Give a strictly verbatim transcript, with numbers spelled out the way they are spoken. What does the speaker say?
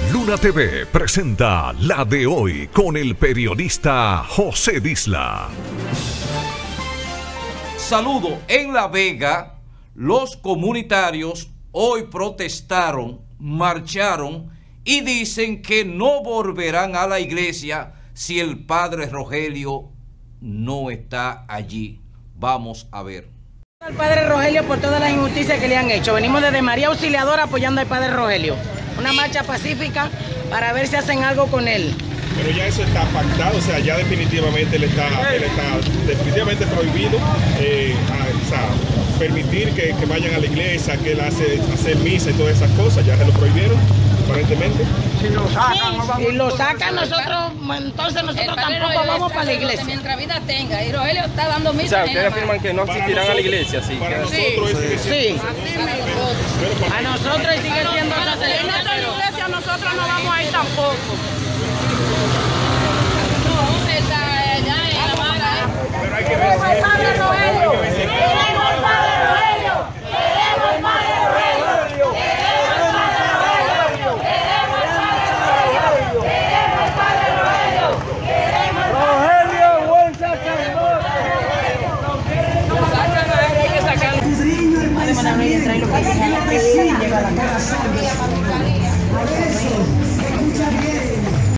Luna T V presenta La de Hoy con el periodista José Disla. Saludo. En La Vega, los comunitarios hoy protestaron, marcharon y dicen que no volverán a la iglesia si el padre Rogelio no está allí. Vamos a ver. Al padre Rogelio por todas las injusticias que le han hecho. Venimos desde María Auxiliadora apoyando al padre Rogelio. Una marcha pacífica para ver si hacen algo con él. Pero ya eso está pactado, o sea, ya definitivamente él está, él está definitivamente prohibido eh, a, o sea, permitir que, que vayan a la iglesia, que él hace hacer misa y todas esas cosas, ya se lo prohibieron, aparentemente. Si lo sacan, sí, si lo sacan nosotros, entonces nosotros tampoco vamos para la iglesia. Mientras vida tenga, y Rogelio está dando misa. O sea, ustedes afirman que no asistirán a la iglesia, sí. Para sí, nosotros sí, es sí. Pero A nosotros sigue siendo sacerdote.